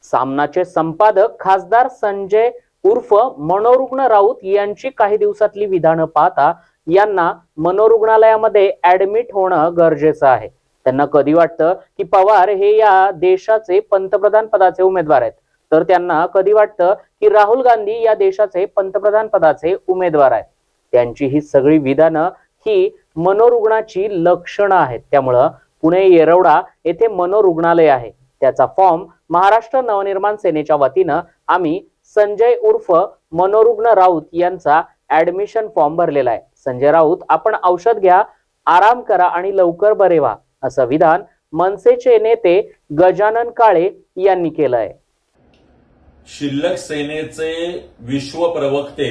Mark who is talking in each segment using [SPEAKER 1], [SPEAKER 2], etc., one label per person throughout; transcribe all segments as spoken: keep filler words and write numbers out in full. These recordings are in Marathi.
[SPEAKER 1] सामनाचे संपादक खासदार संजय उर्फ मनोरुग्ण राऊत यांची काही दिवसातली विधानं पाहता यांना मनोरुग्णालयामध्ये ऍडमिट होणं गरजेचं आहे। त्यांना कधी वाटतं की पवार हे या देशाचे पंतप्रधान पदाचे उमेदवार आहेत, तर त्यांना कधी वाटतं की राहुल गांधी या देशाचे पंतप्रधान पदाचे उमेदवार आहेत। त्यांची ही सगळी विधानं ही मनोरुग्णाची लक्षणं आहेत। त्यामुळे पुणे येरवडा येथे मनोरुग्णालय आहे, त्याचा फॉर्म महाराष्ट्र नवनिर्माण सेनेच्या वतीनं आम्ही संजय उर्फ मनोरुग्ण राऊत यांचा ऍडमिशन फॉर्म भरलेला आहे। संजय राऊत, आपण औषध घ्या, आराम करा आणि लवकर बरे व्हा, असं विधान मनसेचे नेते गजानन काळे यांनी केलं आहे।
[SPEAKER 2] शिल्लक सेनेचे विश्व प्रवक्ते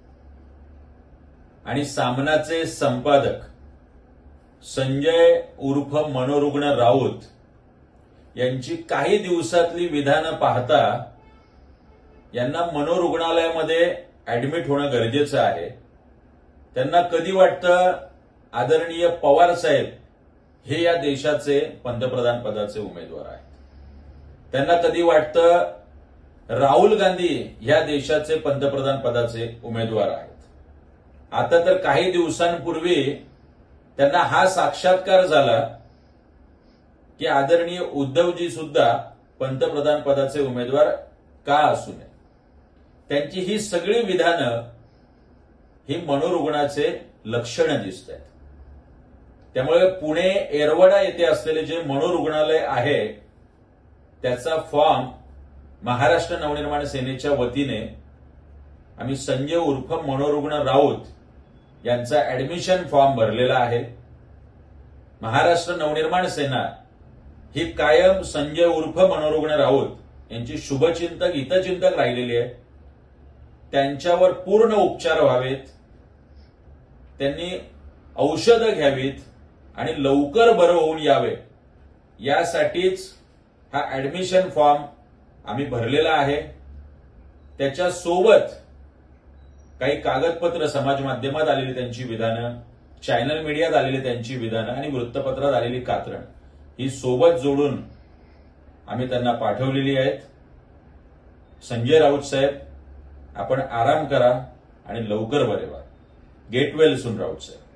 [SPEAKER 2] आणि सामनाचे संपादक संजय उर्फ मनोरुग्ण राऊत यांची काही दिवसातली विधानं पाहता यांना मनोरुग्णालयामध्ये ऍडमिट होणं गरजेचं आहे। त्यांना कधी वाटतं आदरणीय पवार साहेब हे या देशाचे पंतप्रधान पदाचे उमेदवार आहेत। त्यांना कधी वाटतं राहुल गांधी या देशाचे पंतप्रधान पदाचे उमेदवार आहेत। आता तर काही दिवसांपूर्वी त्यांना हा साक्षात्कार झाला की आदरणीय उद्धवजी सुद्धा पंतप्रधान पदाचे उमेदवार का असू नये। त्यांची ही सगळी विधानं ही मनोरुग्णाचे लक्षणं दिसत आहेत। त्यामुळे पुणे येरवडा येथे असलेले जे मनोरुग्णालय आहे त्याचा फॉर्म महाराष्ट्र नवनिर्माण सेनेच्या वतीने आम्ही संजय उर्फ मनोरुग्ण राऊत यांचा ऍडमिशन फॉर्म भरलेला आहे। महाराष्ट्र नवनिर्माण सेना ही कायम संजय उर्फ मनोरुग्ण राऊत यांची शुभचिंतक हितचिंतक राहिलेली आहे। त्यांच्यावर पूर्ण उपचार व्हावेत, त्यांनी औषधं घ्यावीत आणि लवकर बरं होऊन यावे, यासाठीच हा ऍडमिशन फॉर्म आम्ही भरलेला आहे। त्याच्यासोबत काही कागदपत्र, समाज माध्यमात आलेली त्यांची विधानं, चॅनल मीडियात आलेली त्यांची विधानं आणि वृत्तपत्रात आलेली कात्रण ही सोबत जोडून आम्ही त्यांना पाठवलेली आहेत। संजय राऊत साहेब, आपण आराम करा आणि लवकर बरे व्हा। गेट वेल सून राऊत साहेब।